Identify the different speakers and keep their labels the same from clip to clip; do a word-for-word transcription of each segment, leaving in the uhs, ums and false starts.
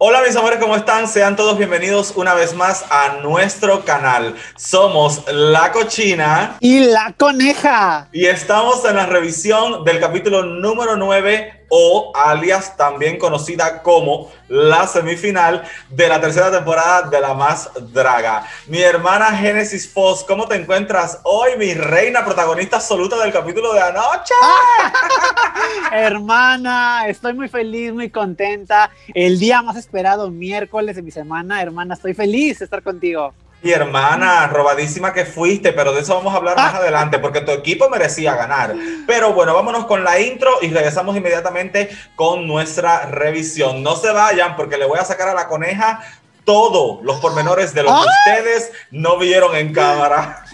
Speaker 1: Hola mis amores, ¿cómo están? Sean todos bienvenidos una vez más a nuestro canal. Somos La Cochina
Speaker 2: y La Coneja.
Speaker 1: Y estamos en la revisión del capítulo número nueve, o alias también conocida como la semifinal de la tercera temporada de La Más Draga. Mi hermana Génesis Foz, ¿cómo te encuentras hoy, mi reina protagonista absoluta del capítulo de anoche?
Speaker 2: Hermana, estoy muy feliz, muy contenta. El día más esperado, miércoles de mi semana. Hermana, estoy feliz de estar contigo.
Speaker 1: Y hermana, robadísima que fuiste, pero de eso vamos a hablar más adelante, porque tu equipo merecía ganar. Pero bueno, vámonos con la intro y regresamos inmediatamente con nuestra revisión. No se vayan, porque le voy a sacar a la coneja todos los pormenores de lo que ustedes no vieron en cámara.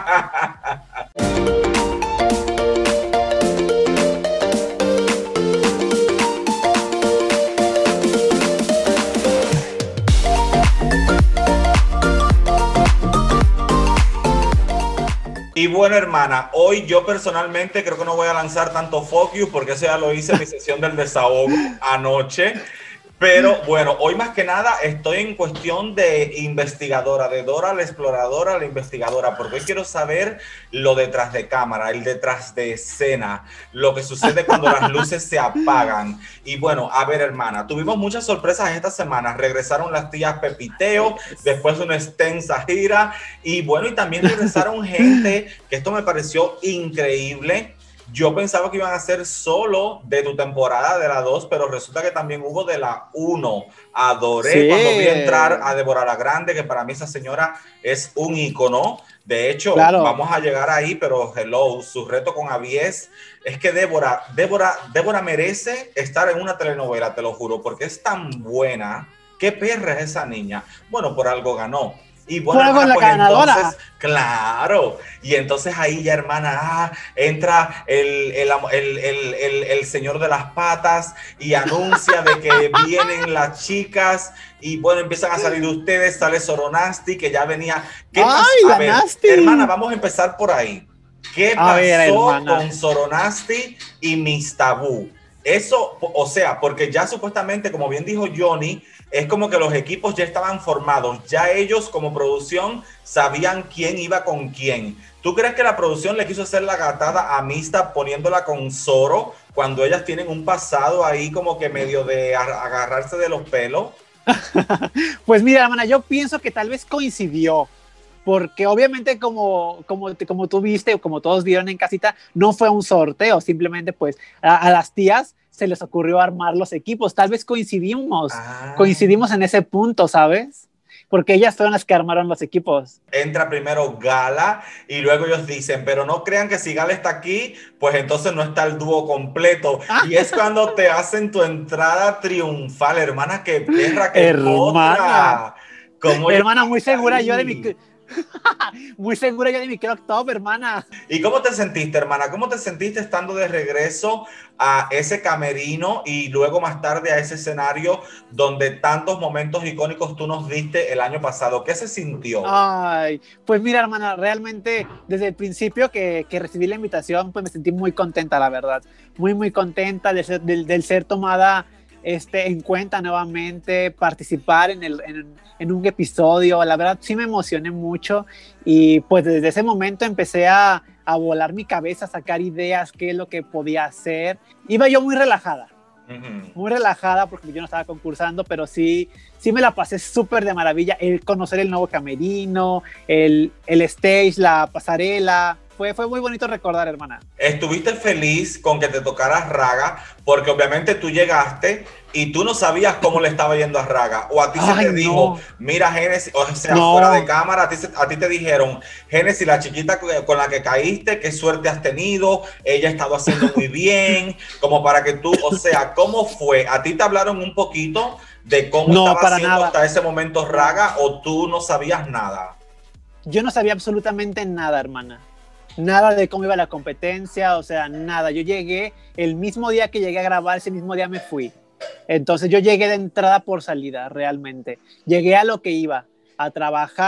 Speaker 1: Y bueno, hermana, hoy yo personalmente creo que no voy a lanzar tanto focus porque eso ya lo hice en mi sesión del desahogo anoche. Pero bueno, hoy más que nada estoy en cuestión de investigadora, de Dora la exploradora, la investigadora, porque hoy quiero saber lo detrás de cámara, el detrás de escena, lo que sucede cuando las luces se apagan. Y bueno, a ver, hermana, tuvimos muchas sorpresas esta semana. Regresaron las tías Pepiteo, después de una extensa gira. Y bueno, y también regresaron gente, que esto me pareció increíble. Yo pensaba que iban a ser solo de tu temporada de la dos, pero resulta que también hubo de la uno. Adoré sí. Cuando vi entrar a Débora la Grande, que para mí esa señora es un ícono. De hecho, claro, vamos a llegar ahí, pero hello, su reto con Avies es que Débora, Débora, Débora merece estar en una telenovela, te lo juro, porque es tan buena. ¿Qué perra es esa niña? Bueno, por algo ganó. Y bueno, hermana, pues entonces, claro, y entonces ahí ya, hermana, ah, entra el, el, el, el, el, el señor de las patas y anuncia de que vienen las chicas y bueno, empiezan a salir ustedes, sale Soronasti, que ya venía. ¿Qué pasó? A ver, hermana, vamos a empezar por ahí. ¿Qué a pasó ver, con Soronasti y Miss Tabú? Eso, o sea, porque ya supuestamente, como bien dijo Johnny, es como que los equipos ya estaban formados. Ya ellos como producción sabían quién iba con quién. ¿Tú crees que la producción le quiso hacer la gatada a Mista poniéndola con Zoro cuando ellas tienen un pasado ahí como que medio de agarrarse de los pelos?
Speaker 2: Pues mira, hermana, yo pienso que tal vez coincidió. Porque obviamente como, como, como tú viste o como todos vieron en casita, no fue un sorteo, simplemente pues a, a las tías se les ocurrió armar los equipos. Tal vez coincidimos, ah. coincidimos en ese punto, ¿sabes? Porque ellas fueron las que armaron los equipos.
Speaker 1: Entra primero Gala y luego ellos dicen, pero no crean que si Gala está aquí, pues entonces no está el dúo completo. Ah. Y es cuando te hacen tu entrada triunfal, hermana, que perra, que
Speaker 2: hermana. Como hermana, muy segura ahí. yo de mi... Muy segura ya de mi crop top, hermana.
Speaker 1: ¿Y cómo te sentiste, hermana? ¿Cómo te sentiste estando de regreso a ese camerino y luego más tarde a ese escenario donde tantos momentos icónicos tú nos diste el año pasado? ¿Qué se sintió?
Speaker 2: Ay, pues mira, hermana, realmente desde el principio que, que recibí la invitación, pues me sentí muy contenta, la verdad. Muy, muy contenta de ser, del, del ser tomada Este, en cuenta nuevamente, participar en, el, en, en un episodio. La verdad sí me emocioné mucho y pues desde ese momento empecé a, a volar mi cabeza, a sacar ideas, qué es lo que podía hacer. Iba yo muy relajada, uh-huh. muy relajada porque yo no estaba concursando, pero sí, sí me la pasé súper de maravilla, el conocer el nuevo camerino, el, el stage, la pasarela. Fue, fue muy bonito recordar, hermana.
Speaker 1: ¿Estuviste feliz con que te tocaras Raga? Porque obviamente tú llegaste y tú no sabías cómo le estaba yendo a Raga. O a ti se Ay, te no. dijo, mira, Génesis, o sea, no. fuera de cámara, a ti, a ti te dijeron, Génesis, la chiquita con la que caíste, qué suerte has tenido, ella ha estado haciendo muy bien, como para que tú, o sea, ¿cómo fue? ¿A ti te hablaron un poquito de cómo no, estaba haciendo nada. hasta ese momento Raga o tú no sabías nada?
Speaker 2: Yo no sabía absolutamente nada, hermana. Nada de cómo iba la competencia, o sea, nada. Yo llegué, el mismo día que llegué a grabar, ese mismo día me fui. Entonces yo llegué de entrada por salida, realmente. Llegué a lo que iba, a trabajar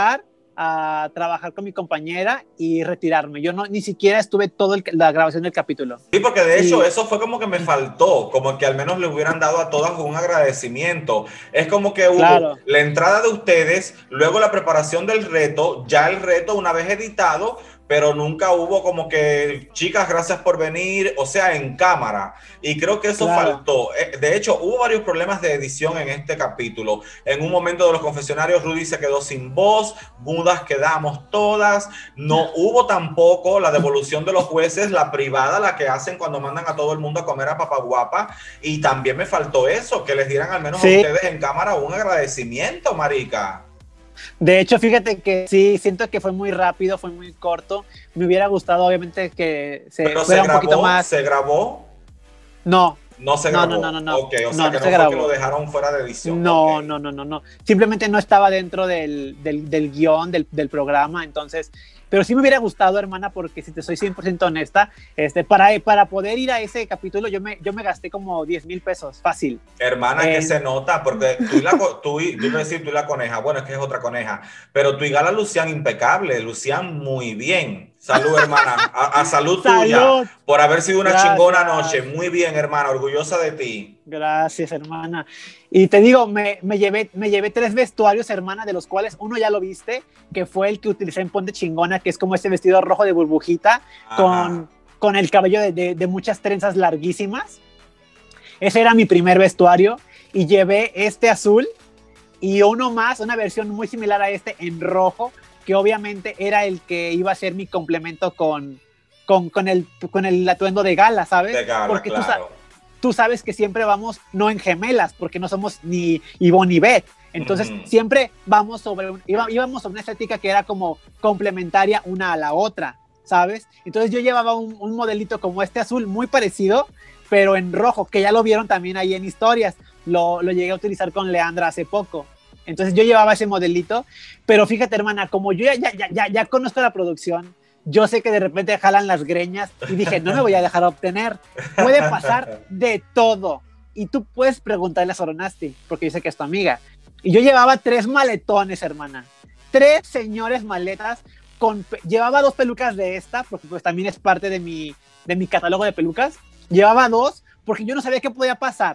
Speaker 2: a trabajar con mi compañera y retirarme. Yo no, ni siquiera estuve toda la grabación del capítulo.
Speaker 1: Sí, porque de hecho
Speaker 2: y...
Speaker 1: eso fue como que me faltó, como que al menos le hubieran dado a todas un agradecimiento. Es como que hubo
Speaker 2: Claro.
Speaker 1: la entrada de ustedes, luego la preparación del reto, ya el reto una vez editado, pero nunca hubo como que, chicas, gracias por venir, o sea, en cámara. Y creo que eso
Speaker 2: Claro.
Speaker 1: faltó. De hecho, hubo varios problemas de edición en este capítulo. En un momento de los confesionarios, Rudy se quedó sin voz, mudas quedamos todas. No hubo tampoco la devolución de los jueces, la privada, la que hacen cuando mandan a todo el mundo a comer a Papaguapa. Y también me faltó eso, que les dieran al menos sí. a ustedes en cámara un agradecimiento, marica.
Speaker 2: De hecho, fíjate que sí, siento que fue muy rápido, fue muy corto. Me hubiera gustado, obviamente, que se
Speaker 1: Pero
Speaker 2: fuera
Speaker 1: se grabó,
Speaker 2: un poquito más.
Speaker 1: ¿Se grabó?
Speaker 2: No.
Speaker 1: No se grabó.
Speaker 2: No, no, no, no.
Speaker 1: Ok, o sea
Speaker 2: no,
Speaker 1: que
Speaker 2: no,
Speaker 1: no
Speaker 2: se
Speaker 1: fue que lo dejaron fuera de edición.
Speaker 2: No,
Speaker 1: okay.
Speaker 2: no, no, no, no. Simplemente no estaba dentro del, del, del guión, del, del programa, entonces... Pero sí me hubiera gustado, hermana, porque si te soy cien por ciento honesta, este, para, para poder ir a ese capítulo yo me, yo me gasté como diez mil pesos, fácil.
Speaker 1: Hermana, eh, que se nota, porque tú y la, tú y, yo iba a decir tú y la coneja, bueno, es que es otra coneja, pero tú y Gala lucían impecable, lucían muy bien. Salud, hermana, a, a salud, salud tuya, por haber sido una Gracias. chingona noche. Muy bien, hermana, orgullosa de ti.
Speaker 2: Gracias, hermana. Y te digo, me, me, llevé, me llevé tres vestuarios, hermana, de los cuales uno ya lo viste, que fue el que utilicé en Ponte Chingona, que es como este vestido rojo de burbujita, con, con el cabello de, de, de muchas trenzas larguísimas. Ese era mi primer vestuario. Y llevé este azul y uno más, una versión muy similar a este en rojo, que obviamente era el que iba a ser mi complemento con, con, con, el, con el atuendo de gala, ¿sabes?
Speaker 1: De gala,
Speaker 2: porque
Speaker 1: claro.
Speaker 2: tú, tú sabes que siempre vamos no en gemelas, porque no somos ni Ivonne ni Beth. Entonces, mm. siempre vamos sobre, un, íbamos sobre una estética que era como complementaria una a la otra, ¿sabes? Entonces yo llevaba un, un modelito como este azul, muy parecido, pero en rojo, que ya lo vieron también ahí en historias. Lo, lo llegué a utilizar con Leandra hace poco. Entonces yo llevaba ese modelito, pero fíjate, hermana, como yo ya, ya, ya, ya conozco la producción, yo sé que de repente jalan las greñas y dije, no me voy a dejar obtener. Puede pasar de todo. Y tú puedes preguntarle a Soronasti, porque yo sé que es tu amiga. Y yo llevaba tres maletones, hermana. Tres señores maletas. Con, llevaba dos pelucas de esta, porque pues también es parte de mi, de mi catálogo de pelucas. Llevaba dos, porque yo no sabía qué podía pasar.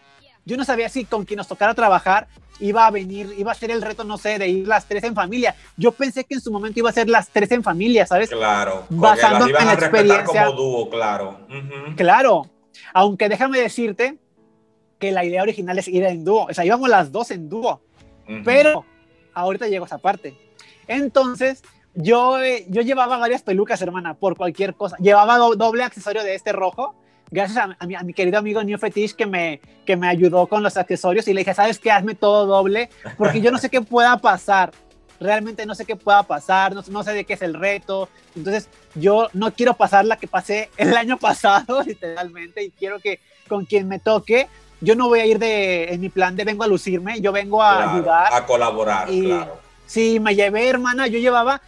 Speaker 2: Yo no sabía si con quien nos tocara trabajar iba a venir, iba a ser el reto, no sé, de ir las tres en familia. Yo pensé que en su momento iba a ser las tres en familia, ¿sabes?
Speaker 1: Claro.
Speaker 2: Basándome en la experiencia.
Speaker 1: Como dúo, claro. Uh-huh.
Speaker 2: Claro. Aunque déjame decirte que la idea original es ir en dúo. O sea, íbamos las dos en dúo. Uh-huh. Pero ahorita llego a esa parte. Entonces, yo, eh, yo llevaba varias pelucas, hermana, por cualquier cosa. Llevaba do- doble accesorio de este rojo. Gracias a, a, mi, a mi querido amigo New Fetish que me, que me ayudó con los accesorios y le dije, ¿sabes qué? Hazme todo doble porque yo no sé qué pueda pasar. Realmente no sé qué pueda pasar, no, no sé de qué es el reto. Entonces yo no quiero pasar la que pasé el año pasado, literalmente, y quiero que con quien me toque, yo no voy a ir de, en mi plan de vengo a lucirme, yo vengo a
Speaker 1: claro,
Speaker 2: ayudar.
Speaker 1: A colaborar,
Speaker 2: y,
Speaker 1: claro.
Speaker 2: Sí, me llevé, hermana, yo llevaba...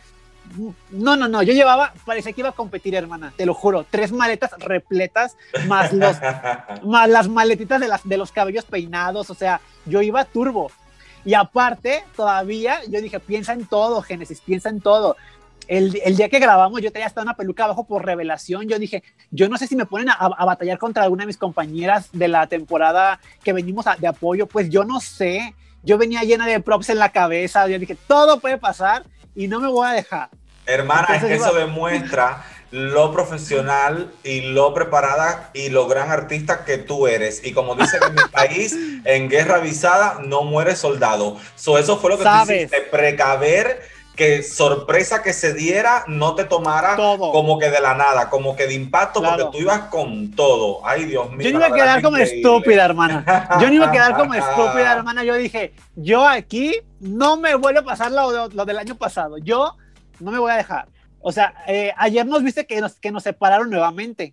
Speaker 2: No, no, no, yo llevaba, parecía que iba a competir, hermana, te lo juro, tres maletas repletas, más, los, más las maletitas de, las, de los cabellos peinados, o sea, yo iba turbo. Y aparte, todavía, yo dije, piensa en todo, Génesis, piensa en todo. El, el día que grabamos, yo tenía hasta una peluca abajo por revelación, yo dije, yo no sé si me ponen a, a batallar contra alguna de mis compañeras de la temporada que venimos a, de apoyo, pues yo no sé, yo venía llena de props en la cabeza, yo dije, todo puede pasar y no me voy a dejar.
Speaker 1: Hermana, entonces, es que eso demuestra lo profesional y lo preparada y lo gran artista que tú eres. Y como dicen en mi país, en guerra avisada no muere soldado. So, eso fue lo que ¿sabes? Tú hiciste, precaver que sorpresa que se diera no te tomara todo. Como que de la nada, como que de impacto, claro. Porque tú ibas con todo. Ay, Dios mío.
Speaker 2: Yo no iba a quedar como increíble. Estúpida, hermana. Yo no iba a quedar como estúpida, hermana. Yo dije, yo aquí no me vuelve a pasar lo, lo del año pasado. Yo no me voy a dejar. O sea, eh, ayer nos viste que nos, que nos separaron nuevamente.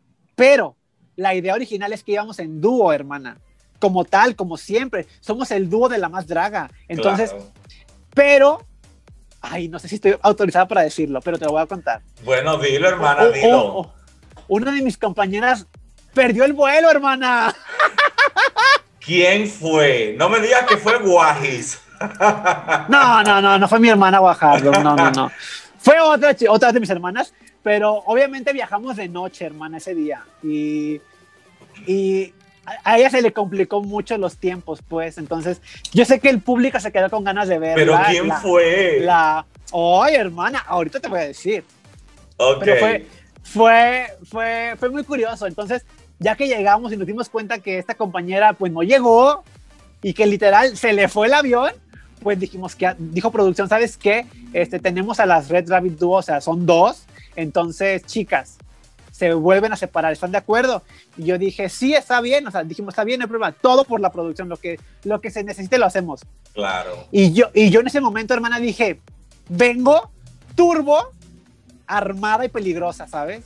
Speaker 2: Pero la idea original es que íbamos en dúo, hermana. Como tal, como siempre. Somos el dúo de la más draga. Entonces, claro. Pero... Ay, no sé si estoy autorizada para decirlo, pero te lo voy a contar.
Speaker 1: Bueno, dilo, hermana,
Speaker 2: oh,
Speaker 1: dilo.
Speaker 2: Oh, oh. Una de mis compañeras perdió el vuelo, hermana.
Speaker 1: ¿Quién fue? No me digas que fue Guajis.
Speaker 2: No, no, no, no fue mi hermana a bajarlo, no, no, no. Fue otra, otra de mis hermanas, pero obviamente viajamos de noche, hermana, ese día. Y, y a ella se le complicó mucho los tiempos, pues. Entonces, yo sé que el público se quedó con ganas de verla.
Speaker 1: ¿Pero quién
Speaker 2: la,
Speaker 1: fue?
Speaker 2: La, ay, hermana, ahorita te voy a decir.
Speaker 1: Ok.
Speaker 2: Pero fue, fue, fue, fue muy curioso. Entonces, ya que llegamos y nos dimos cuenta que esta compañera, pues, no llegó y que literal se le fue el avión, pues dijimos que, dijo producción, ¿sabes qué? Este, tenemos a las Red Rabbit Duo, o sea, son dos. Entonces, chicas, se vuelven a separar, ¿están de acuerdo? Y yo dije, sí, está bien, o sea, dijimos, está bien, no hay problema, todo por la producción, lo que, lo que se necesite lo hacemos.
Speaker 1: Claro.
Speaker 2: Y yo, y yo en ese momento, hermana, dije, vengo turbo, armada y peligrosa, ¿sabes?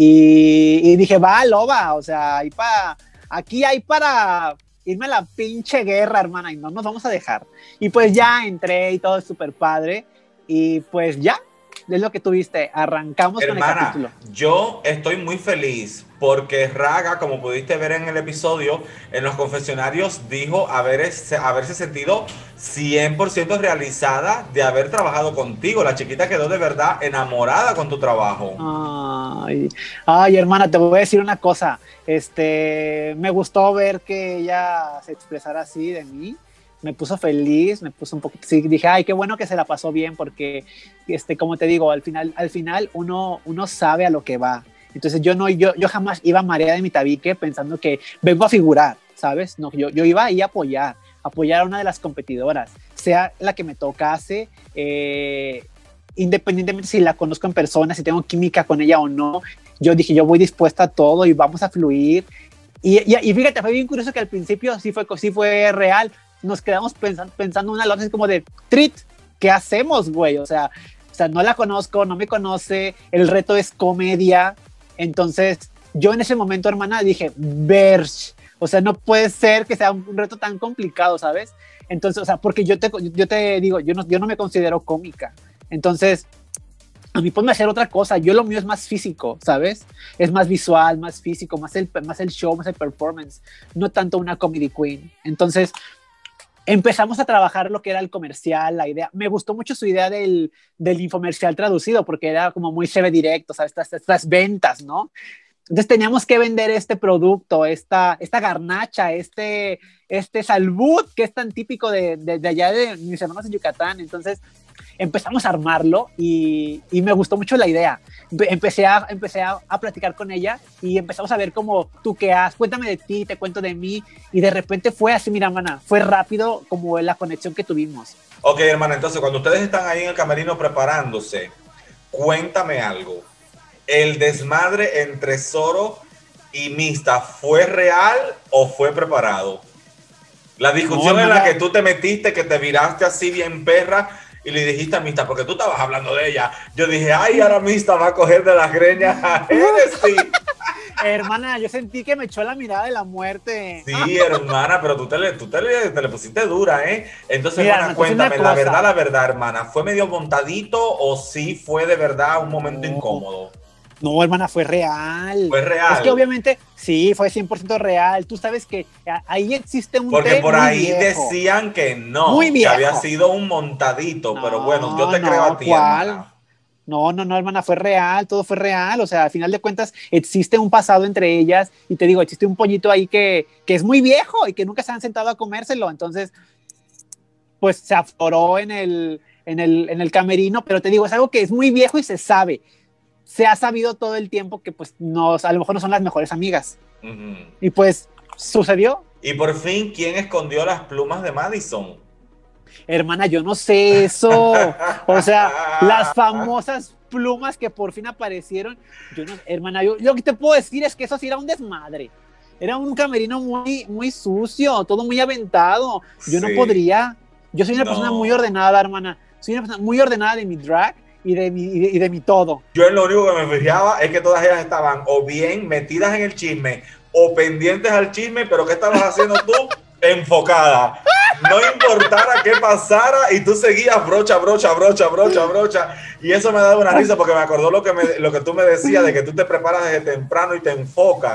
Speaker 2: Y, y dije, va, loba, o sea, hay pa, aquí hay para irme a la pinche guerra, hermana, y no nos vamos a dejar. Y pues ya entré y todo es súper padre, y pues ya, es lo que tuviste, arrancamos.
Speaker 1: Hermana,
Speaker 2: con el capítulo.
Speaker 1: Yo estoy muy feliz porque Raga, como pudiste ver en el episodio, en los confesionarios dijo haber, haberse sentido cien por ciento realizada de haber trabajado contigo. La chiquita quedó de verdad enamorada con tu trabajo.
Speaker 2: Ay, ay, hermana, te voy a decir una cosa. Este, me gustó ver que ella se expresara así de mí. Me puso feliz, me puso un poco, sí, dije, ay, qué bueno que se la pasó bien, porque, este, como te digo, al final, al final uno, uno sabe a lo que va. Entonces yo no, yo, yo jamás iba mareada de mi tabique pensando que vengo a figurar, ¿sabes? No, yo, yo iba ahí a apoyar, apoyar a una de las competidoras, sea la que me tocase, eh, independientemente si la conozco en persona, si tengo química con ella o no. Yo dije, yo voy dispuesta a todo y vamos a fluir. Y, y, y fíjate, fue bien curioso que al principio sí fue, sí fue real. Nos quedamos pensando, pensando una lógica como de, Trit, ¿qué hacemos, güey? O sea, o sea, no la conozco, no me conoce, el reto es comedia. Entonces, yo en ese momento, hermana, dije, Berch, o sea, no puede ser que sea un reto tan complicado, ¿sabes? Entonces, o sea, porque yo te, yo te digo, yo no, yo no me considero cómica. Entonces, a mí ponme a hacer otra cosa. Yo lo mío es más físico, ¿sabes? Es más visual, más físico, más el, más el show, más el performance, no tanto una comedy queen. Entonces, empezamos a trabajar lo que era el comercial, la idea. Me gustó mucho su idea del, del infomercial traducido, porque era como muy chévere directo, ¿sabes? Estas, estas ventas, ¿no? Entonces teníamos que vender este producto, esta, esta garnacha, este, este salbut que es tan típico de, de, de allá de mis hermanos en Yucatán. Entonces empezamos a armarlo y, y me gustó mucho la idea. Empecé, a, empecé a, a platicar con ella y empezamos a ver como tú qué haces, cuéntame de ti, te cuento de mí, y de repente fue así, mira, hermana, fue rápido como la conexión que tuvimos.
Speaker 1: Ok, hermana, entonces cuando ustedes están ahí en el camerino preparándose, cuéntame algo. ¿El desmadre entre Zoro y Mista fue real o fue preparado? La discusión no, en la que tú te metiste, que te viraste así bien perra y le dijiste a Mista, porque tú estabas hablando de ella. Yo dije, ay, ahora Mista va a coger de las greñas a Hennessy.
Speaker 2: Hermana, yo sentí que me echó la mirada de la muerte.
Speaker 1: Sí, hermana, pero tú te le, tú te le, te le pusiste dura, ¿eh? Entonces, mira, hermana, cuéntame, la verdad, la verdad, hermana, ¿fue medio montadito o sí fue de verdad un momento no. incómodo?
Speaker 2: No, hermana, fue real.
Speaker 1: Fue real.
Speaker 2: Es que obviamente, sí, fue cien por ciento real. Tú sabes que ahí existe un
Speaker 1: Porque por
Speaker 2: muy
Speaker 1: ahí
Speaker 2: viejo.
Speaker 1: decían que no,
Speaker 2: muy viejo.
Speaker 1: que había sido un montadito, no, pero bueno, yo te
Speaker 2: no,
Speaker 1: creo a ti,
Speaker 2: ¿cuál?
Speaker 1: hermana.
Speaker 2: No, no, no, hermana, fue real, todo fue real. O sea, al final de cuentas, existe un pasado entre ellas. Y te digo, existe un pollito ahí que, que es muy viejo y que nunca se han sentado a comérselo. Entonces, pues se afloró en el, en el, en el camerino. Pero te digo, es algo que es muy viejo y se sabe. Se ha sabido todo el tiempo que pues nos, a lo mejor no son las mejores amigas. Uh-huh. Y pues sucedió.
Speaker 1: Y por fin, ¿quién escondió las plumas de Madison?
Speaker 2: Hermana, yo no sé eso. O sea, las famosas plumas que por fin aparecieron. Yo no, hermana, yo lo que te puedo decir es que eso sí era un desmadre. Era un camerino muy, muy sucio, todo muy aventado. Yo sí. no podría. Yo soy una no. persona muy ordenada, hermana. Soy una persona muy ordenada de mi drag. Y de, mi, y, de, y de mi todo.
Speaker 1: Yo en lo único que me fijaba es que todas ellas estaban o bien metidas en el chisme o pendientes al chisme, pero ¿qué estabas haciendo tú? Enfocada. No importara qué pasara y tú seguías brocha, brocha, brocha, brocha, brocha. Y eso me daba una risa porque me acordó lo que, me, lo que tú me decías de que tú te preparas desde temprano y te enfocas.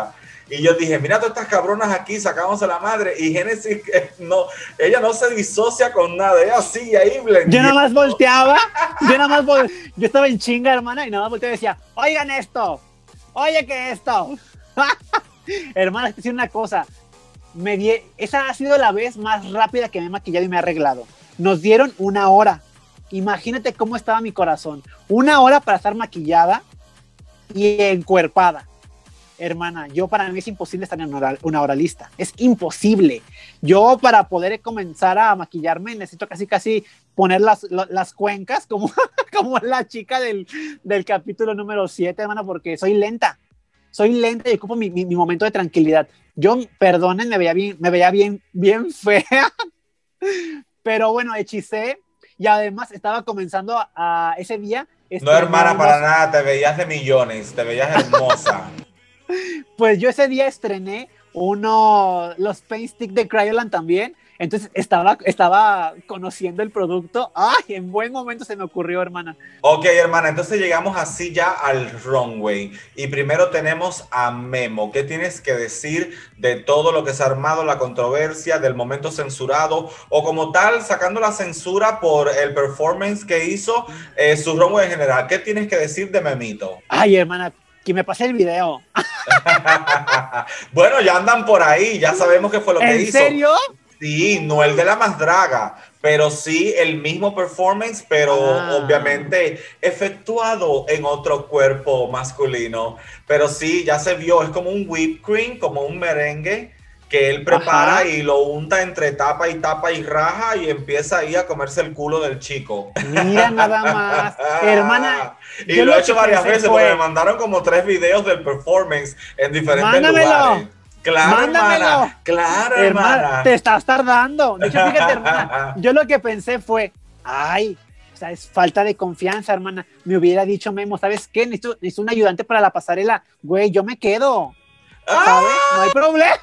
Speaker 1: Y yo dije, mira todas estas cabronas aquí, sacándose la madre. Y Génesis, eh, no, ella no se disocia con nada, ella sigue ahí blendiendo.
Speaker 2: Yo nada más volteaba, yo nada más vol yo estaba en chinga, hermana, y nada más volteaba y decía, oigan esto, oye que esto. Hermana, te decir una cosa, me di esa ha sido la vez más rápida que me he maquillado y me he arreglado. Nos dieron una hora. Imagínate cómo estaba mi corazón. Una hora para estar maquillada y encuerpada. Hermana, yo para mí es imposible estar en una hora, una hora lista. Es imposible. Yo para poder comenzar a maquillarme necesito casi casi poner las, las cuencas como, como la chica del, del capítulo número siete, hermana, porque soy lenta. Soy lenta y ocupo mi, mi, mi momento de tranquilidad. Yo, perdonen, me veía bien, me veía bien, bien fea. Pero bueno, hechicé. Y además estaba comenzando a, a ese día.
Speaker 1: No, hermana, para nada, te veías de millones, te veías hermosa.
Speaker 2: Pues yo ese día estrené uno, los Paint Stick de Kryolan también. Entonces estaba, estaba conociendo el producto. ¡Ay! En buen momento se me ocurrió, hermana.
Speaker 1: Ok, hermana, entonces llegamos así ya al runway. Y primero tenemos a Memo. ¿Qué tienes que decir de todo lo que se ha armado, la controversia, del momento censurado? O como tal, sacando la censura por el performance que hizo, eh, su runway en general. ¿Qué tienes que decir de Memito?
Speaker 2: Ay, hermana, que me pasé el video.
Speaker 1: Bueno, ya andan por ahí. Ya sabemos qué fue lo que hizo.
Speaker 2: ¿En serio?
Speaker 1: Sí, no el de la más draga, pero sí el mismo performance, pero ah. obviamente efectuado en otro cuerpo masculino. Pero sí, ya se vio, es como un whipped cream, como un merengue que él prepara. Ajá. Y lo unta entre tapa y tapa y raja y empieza ahí a comerse el culo del chico.
Speaker 2: Mira nada más, hermana.
Speaker 1: Y lo he hecho varias veces fue... porque me mandaron como tres videos del performance en diferentes
Speaker 2: Mándamelo.
Speaker 1: lugares. Claro,
Speaker 2: Mándamelo.
Speaker 1: Hermana. Claro,
Speaker 2: hermana.
Speaker 1: hermana.
Speaker 2: Te estás tardando. De hecho, fíjate, hermana. Yo lo que pensé fue, ay, o sea, es falta de confianza, hermana. Me hubiera dicho Memo, ¿sabes qué? Necesito, necesito un ayudante para la pasarela. Güey, yo me quedo. ¿Sabes? ¡Ah! No hay problema.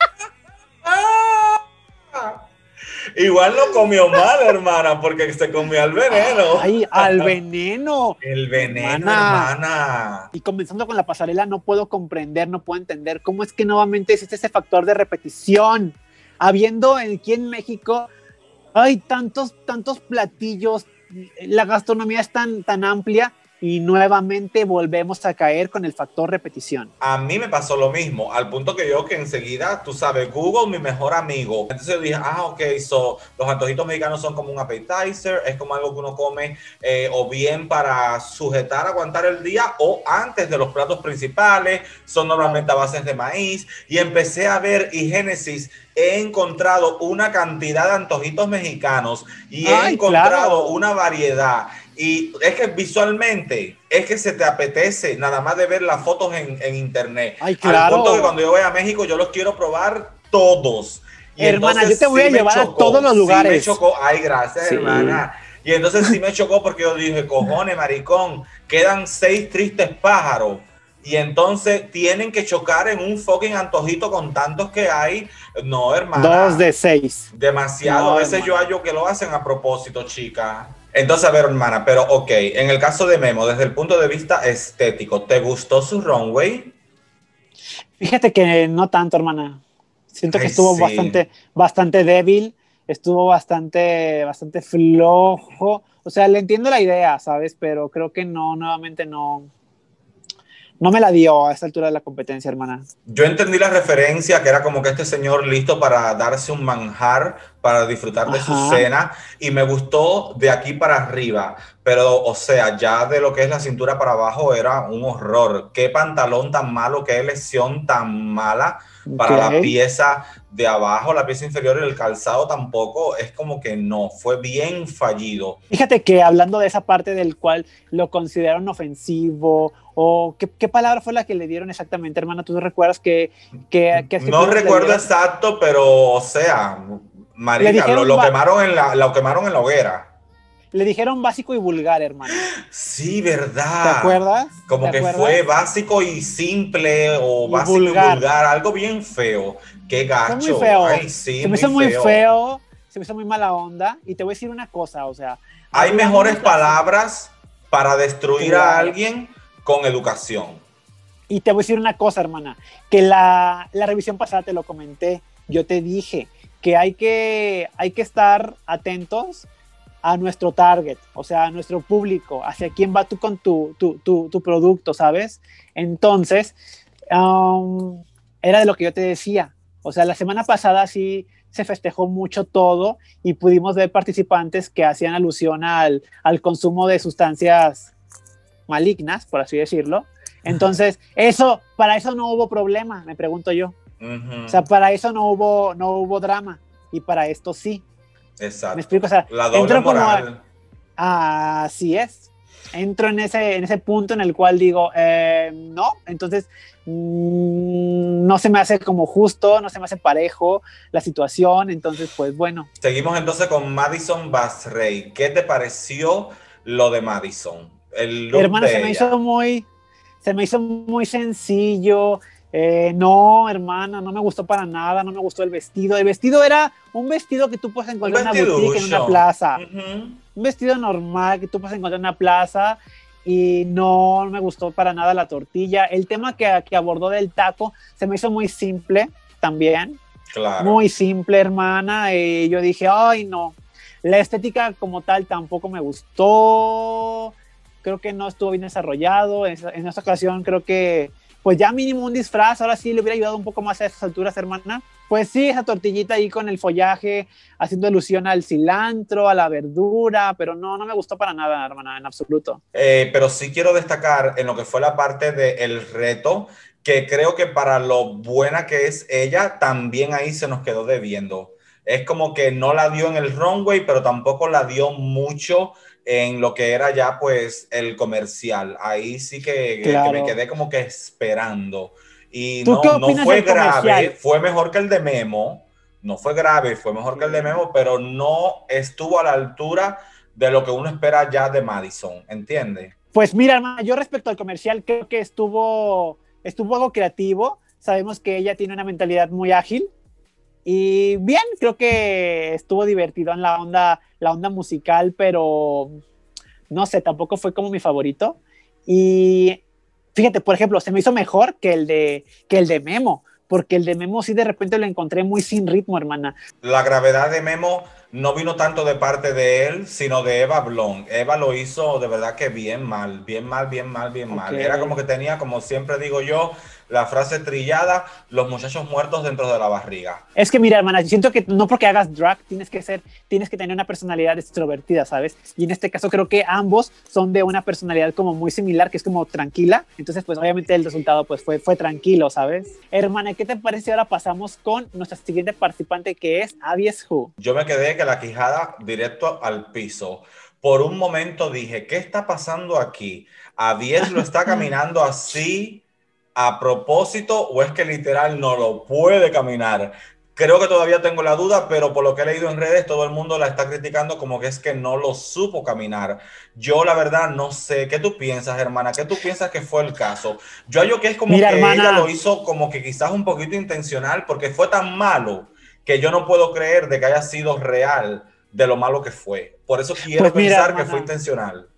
Speaker 1: ¡Ah! Igual no comió mal, hermana, porque se comió al veneno.
Speaker 2: ¡Ay, al veneno!
Speaker 1: El veneno, hermana. hermana.
Speaker 2: Y comenzando con la pasarela, no puedo comprender, no puedo entender cómo es que nuevamente existe ese factor de repetición. Habiendo aquí en México, hay tantos, tantos platillos, la gastronomía es tan, tan amplia. Y nuevamente volvemos a caer con el factor repetición.
Speaker 1: A mí me pasó lo mismo, al punto que yo que enseguida, tú sabes, Google, mi mejor amigo. Entonces yo dije, ah, ok, so, los antojitos mexicanos son como un appetizer, es como algo que uno come eh, o bien para sujetar, aguantar el día o antes de los platos principales, son normalmente a bases de maíz. Y empecé a ver y Génesis, he encontrado una cantidad de antojitos mexicanos y he Ay, encontrado claro. una variedad. Y es que visualmente, es que se te apetece nada más de ver las fotos en, en internet.
Speaker 2: Ay, claro.
Speaker 1: Al punto que cuando yo voy a México, yo los quiero probar todos. Y
Speaker 2: hermana, yo te voy
Speaker 1: sí
Speaker 2: a llevar chocó, a todos los lugares.
Speaker 1: Sí me chocó. Ay, gracias, sí. hermana. Y entonces sí me chocó porque yo dije, cojones, maricón, quedan seis tristes pájaros. Y entonces tienen que chocar en un fucking antojito con tantos que hay. No, hermana.
Speaker 2: Dos de seis.
Speaker 1: Demasiado. No, a veces hermana. yo hallo que lo hacen a propósito, chica. Entonces, a ver, hermana, pero ok, en el caso de Memo, desde el punto de vista estético, ¿te gustó su runway?
Speaker 2: Fíjate que no tanto, hermana. Siento que
Speaker 1: Ay,
Speaker 2: estuvo
Speaker 1: sí.
Speaker 2: bastante, bastante débil, estuvo bastante, bastante flojo. O sea, le entiendo la idea, ¿sabes? Pero creo que no, nuevamente no, no me la dio a esta altura de la competencia, hermana.
Speaker 1: Yo entendí la referencia, que era como que este señor listo para darse un manjar, para disfrutar de Ajá. su cena, y me gustó de aquí para arriba, pero o sea, ya de lo que es la cintura para abajo era un horror. Qué pantalón tan malo, qué elección tan mala para okay. la pieza de abajo, la pieza inferior y el calzado tampoco, es como que no, fue bien fallido.
Speaker 2: Fíjate que hablando de esa parte del cual lo consideraron ofensivo, o qué, qué palabra fue la que le dieron exactamente, hermana, ¿tú recuerdas que... que, que
Speaker 1: no recuerdo exacto, pero o sea, marica, lo, lo, quemaron en la, lo quemaron en la hoguera.
Speaker 2: Le dijeron básico y vulgar, hermano.
Speaker 1: Sí, verdad.
Speaker 2: ¿Te acuerdas?
Speaker 1: Como
Speaker 2: ¿Te
Speaker 1: que
Speaker 2: acuerdas?
Speaker 1: fue básico y simple o
Speaker 2: y
Speaker 1: básico
Speaker 2: vulgar.
Speaker 1: y vulgar, algo bien feo. Qué gacho.
Speaker 2: Fue muy feo.
Speaker 1: Ay, sí,
Speaker 2: se me hizo muy feo. feo, se me hizo muy mala onda. Y te voy a decir una cosa, o sea...
Speaker 1: Hay mejores palabras para destruir claro. a alguien con educación.
Speaker 2: Y te voy a decir una cosa, hermana, que la, la revisión pasada te lo comenté, yo te dije que hay que, hay que estar atentos a nuestro target, o sea, a nuestro público, hacia quién va tú con tu, tu, tu, tu producto, ¿sabes? Entonces, um, era de lo que yo te decía, o sea, la semana pasada sí se festejó mucho todo y pudimos ver participantes que hacían alusión al, al consumo de sustancias malignas, por así decirlo. Entonces, eso, para eso no hubo problema, me pregunto yo. Uh-huh. O sea, para eso no hubo, no hubo drama, y para esto sí.
Speaker 1: Exacto.
Speaker 2: ¿Me explico? O sea,
Speaker 1: la doble moral.
Speaker 2: Como, ah, así es. Entro en ese, en ese punto en el cual digo, eh, no, entonces mmm, no se me hace como justo, no se me hace parejo la situación, entonces pues bueno.
Speaker 1: Seguimos entonces con Madison Basrey. ¿Qué te pareció lo de Madison? El look
Speaker 2: Hermano,
Speaker 1: de
Speaker 2: se
Speaker 1: ella.
Speaker 2: me hizo muy, se me hizo muy sencillo. Eh, no, hermana, no me gustó para nada, no me gustó el vestido. El vestido era un vestido que tú puedes encontrar en una boutique, en una plaza. Uh-huh. Un vestido normal que tú puedes encontrar en una plaza, y no me gustó para nada la tortilla. El tema que, que abordó del taco se me hizo muy simple también.
Speaker 1: Claro.
Speaker 2: Muy simple, hermana. Y yo dije, ay, no. La estética como tal tampoco me gustó. Creo que no estuvo bien desarrollado. En, en esta ocasión creo que pues ya mínimo un disfraz, ahora sí le hubiera ayudado un poco más a esas alturas, hermana. Pues sí, esa tortillita ahí con el follaje, haciendo alusión al cilantro, a la verdura, pero no, no me gustó para nada, hermana, en absoluto.
Speaker 1: Eh, pero sí quiero destacar en lo que fue la parte del reto, que creo que para lo buena que es ella, también ahí se nos quedó debiendo. Es como que no la dio en el runway, pero tampoco la dio mucho en lo que era ya pues el comercial. Ahí sí que, claro. que me quedé como que esperando. Y no, no fue grave, fue mejor que el de Memo. No fue grave, fue mejor sí. que el de Memo, pero no estuvo a la altura de lo que uno espera ya de Madison, ¿entiendes?
Speaker 2: Pues mira, hermano, yo respecto al comercial creo que estuvo, estuvo algo creativo. Sabemos que ella tiene una mentalidad muy ágil. Y bien, creo que estuvo divertido en la onda, la onda musical, pero no sé, tampoco fue como mi favorito. Y fíjate, por ejemplo, se me hizo mejor que el de, que el de Memo, porque el de Memo sí de repente lo encontré muy sin ritmo, hermana.
Speaker 1: La gravedad de Memo no vino tanto de parte de él, sino de Eva Blon. Eva lo hizo de verdad que bien mal, bien mal, bien mal, bien okay. mal. Era como que tenía, como siempre digo yo, la frase trillada, los muchachos muertos dentro de la barriga.
Speaker 2: Es que mira, hermana, yo siento que no porque hagas drag tienes que ser, tienes que tener una personalidad extrovertida, ¿sabes? Y en este caso creo que ambos son de una personalidad como muy similar, que es como tranquila. Entonces, pues obviamente el resultado pues fue, fue tranquilo, ¿sabes? Hermana, ¿qué te parece? Ahora pasamos con nuestra siguiente participante, que es Abies Who.
Speaker 1: Yo me quedé que la quijada directo al piso. Por un momento dije, ¿qué está pasando aquí? Abies lo está caminando así a propósito, o es que literal no lo puede caminar. Creo que todavía tengo la duda, pero por lo que he leído en redes, todo el mundo la está criticando como que es que no lo supo caminar. Yo la verdad no sé. ¿Qué tú piensas, hermana? ¿Qué tú piensas que fue el caso? Yo hallo que es como Mira, que hermana. ella lo hizo como que quizás un poquito intencional, porque fue tan malo que yo no puedo creer de que haya sido real de lo malo que fue. Por eso quiero pues mira, pensar hermana, que fue intencional.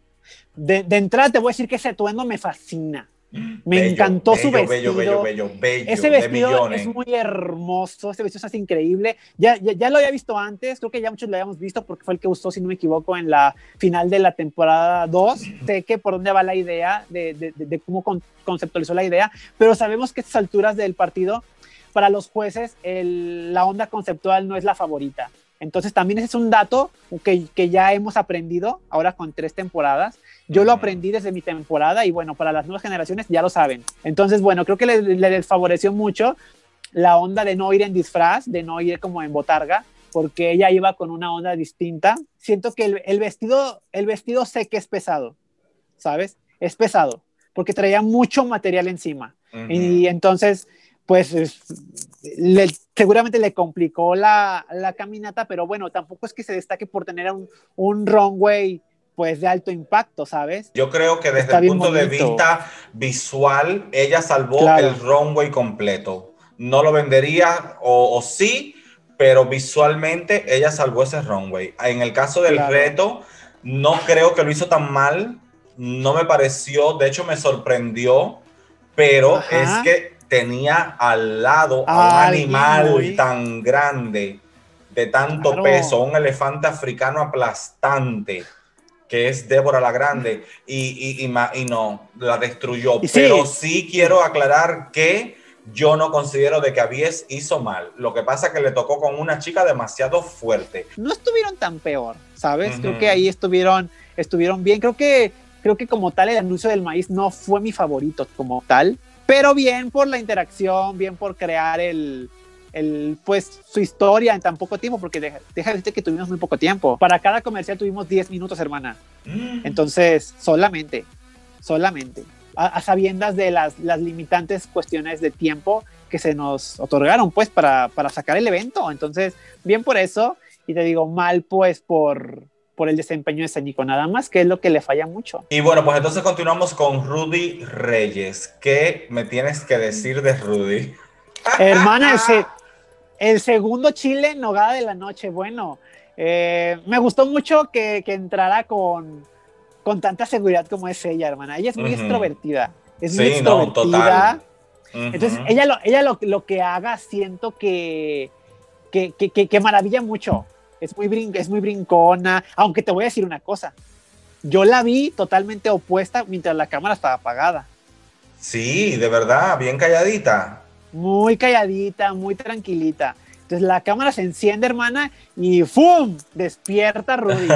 Speaker 2: De, de entrada te voy a decir que ese atuendo me fascina. Me bello, encantó bello, su vestido.
Speaker 1: Bello, bello, bello, bello,
Speaker 2: Ese vestido es muy hermoso. Este vestido es increíble. Ya, ya, ya lo había visto antes. Creo que ya muchos lo habíamos visto porque fue el que usó, si no me equivoco, en la final de la temporada dos. Sé que por dónde va la idea, de, de, de, de cómo con, conceptualizó la idea. Pero sabemos que a estas alturas del partido, para los jueces, el, la onda conceptual no es la favorita. Entonces también ese es un dato que, que ya hemos aprendido ahora con tres temporadas. Yo lo aprendí desde mi temporada y bueno, para las nuevas generaciones ya lo saben. Entonces, bueno, creo que le, le desfavoreció mucho la onda de no ir en disfraz, de no ir como en botarga, porque ella iba con una onda distinta. Siento que el, el vestido, el vestido sé que es pesado, ¿sabes? Es pesado, porque traía mucho material encima. Uh-huh. Y entonces, pues, es, le, seguramente le complicó la, la caminata, pero bueno, tampoco es que se destaque por tener un, un runway pues de alto impacto, ¿sabes?
Speaker 1: Yo creo que desde Está el punto bonito. de vista visual, ella salvó claro. el runway completo. No lo vendería, o, o sí, pero visualmente ella salvó ese runway. En el caso del claro. reto, no creo que lo hizo tan mal, no me pareció, de hecho me sorprendió, pero
Speaker 2: Ajá.
Speaker 1: es que tenía al lado a un animal muy... tan grande, de tanto claro. peso, un elefante africano aplastante, que es Débora la Grande, y, y, y, y no, la destruyó. Sí, pero sí quiero aclarar que yo no considero de que Abies hizo mal. Lo que pasa es que le tocó con una chica demasiado fuerte.
Speaker 2: No estuvieron tan peor, ¿sabes? Uh-huh. Creo que ahí estuvieron, estuvieron bien. Creo que, creo que como tal el anuncio del maíz no fue mi favorito como tal, pero bien por la interacción, bien por crear el... El, pues su historia en tan poco tiempo, porque deja, deja de decir que tuvimos muy poco tiempo. Para cada comercial tuvimos diez minutos, hermana. Mm. Entonces, solamente, solamente, a, a sabiendas de las, las limitantes cuestiones de tiempo que se nos otorgaron, pues, para, para sacar el evento. Entonces, bien por eso, y te digo, mal, pues, por, por el desempeño escénico, nada más, que es lo que le falla mucho.
Speaker 1: Y bueno, pues entonces continuamos con Rudy Reyes. ¿Qué me tienes que decir de Rudy?
Speaker 2: Hermana, ese... El segundo chile en nogada de la noche, bueno, eh, me gustó mucho que, que entrara con, con tanta seguridad como es ella, hermana. Ella es muy uh-huh. extrovertida, es
Speaker 1: sí,
Speaker 2: muy extrovertida.
Speaker 1: No, total. Uh-huh.
Speaker 2: Entonces, ella, lo, ella lo, lo que haga, siento que, que, que, que, que maravilla mucho. Es muy, brin, es muy brincona, aunque te voy a decir una cosa. Yo la vi totalmente opuesta mientras la cámara estaba apagada.
Speaker 1: Sí, de verdad, bien calladita.
Speaker 2: Muy calladita, muy tranquilita. Entonces la cámara se enciende, hermana, y ¡fum! Despierta Rudy.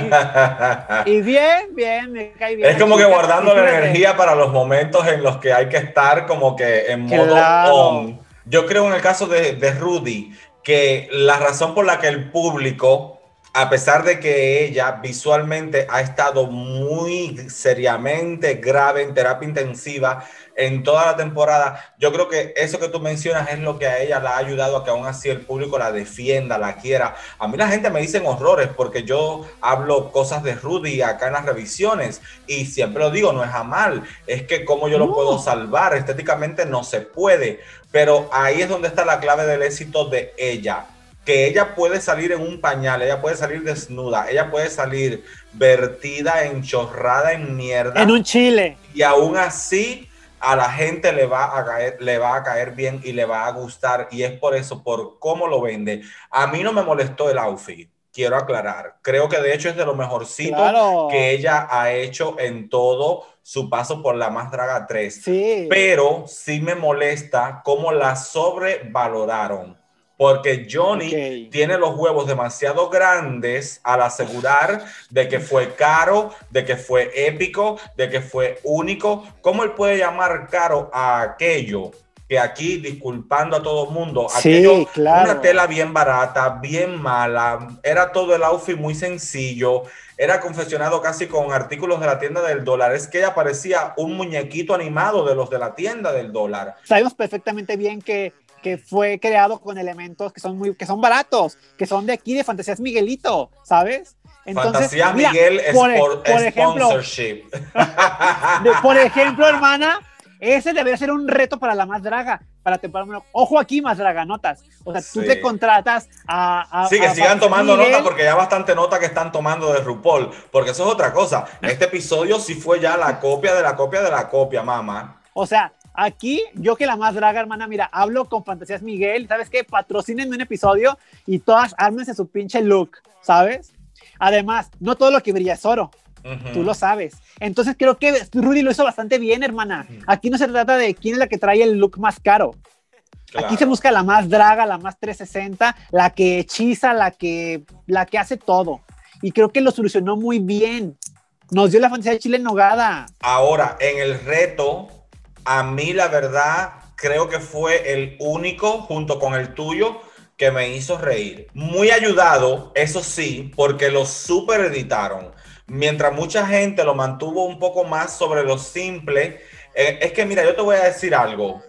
Speaker 2: Y, y, y bien, bien, me cae bien.
Speaker 1: Es como que guardando la energía para los momentos en los que hay que estar como que en modo claro. on. Yo creo en el caso de, de Rudy, que la razón por la que el público, a pesar de que ella visualmente ha estado muy seriamente grave en terapia intensiva en toda la temporada, yo creo que eso que tú mencionas es lo que a ella la ha ayudado a que aún así el público la defienda, la quiera. A mí la gente me dice horrores porque yo hablo cosas de Rudy acá en las revisiones y siempre lo digo, no es a mal, es que cómo yo no. lo puedo salvar, estéticamente no se puede, pero ahí es donde está la clave del éxito de ella. Que ella puede salir en un pañal, ella puede salir desnuda, ella puede salir vertida, enchorrada en mierda.
Speaker 2: En un chile.
Speaker 1: Y aún así a la gente le va a caer, le va a caer bien y le va a gustar. Y es por eso, por cómo lo vende. A mí no me molestó el outfit, quiero aclarar. Creo que de hecho es de lo mejorcito claro. que ella ha hecho en todo su paso por La Más Draga tres.
Speaker 2: Sí.
Speaker 1: Pero sí me molesta cómo la sobrevaloraron. Porque Johnny okay. tiene los huevos demasiado grandes al asegurar de que fue caro, de que fue épico, de que fue único. ¿Cómo él puede llamar caro a aquello que aquí, disculpando a todo el mundo,
Speaker 2: sí,
Speaker 1: aquello,
Speaker 2: claro.
Speaker 1: una tela bien barata, bien mala, era todo el outfit muy sencillo, era confeccionado casi con artículos de la tienda del dólar? Es que ella parecía un muñequito animado de los de la tienda del dólar.
Speaker 2: Sabemos perfectamente bien que que fue creado con elementos que son muy que son baratos, que son de aquí de Fantasías Miguelito, ¿sabes?
Speaker 1: Entonces, Fantasías mira, Miguel es por, por, por sponsorship.
Speaker 2: Ejemplo, de, por ejemplo, hermana, ese debería ser un reto para La Más Draga, para temporada. Ojo aquí, Más Draga, notas. O sea, sí. tú te contratas a... a
Speaker 1: sí, que
Speaker 2: a
Speaker 1: sigan tomando
Speaker 2: Miguel.
Speaker 1: nota, porque ya bastante nota que están tomando de RuPaul, porque eso es otra cosa. Este episodio sí fue ya la copia de la copia de la copia, mamá.
Speaker 2: O sea, aquí, yo que La Más Draga, hermana, mira, hablo con Fantasías Miguel, ¿sabes qué? Patrocínenme un episodio y todas ármense su pinche look, ¿sabes? Además, no todo lo que brilla es oro, uh-huh. tú lo sabes. Entonces creo que Rudy lo hizo bastante bien, hermana. Uh-huh. Aquí no se trata de quién es la que trae el look más caro. Claro. Aquí se busca la más draga, la más trescientos sesenta, la que hechiza, la que, la que hace todo. Y creo que lo solucionó muy bien. Nos dio la fantasía de chile en nogada.
Speaker 1: Ahora, en el reto, a mí la verdad creo que fue el único, junto con el tuyo, que me hizo reír. Muy ayudado, eso sí, porque lo super editaron. Mientras mucha gente lo mantuvo un poco más sobre lo simple. Eh, es que mira, yo te voy a decir algo.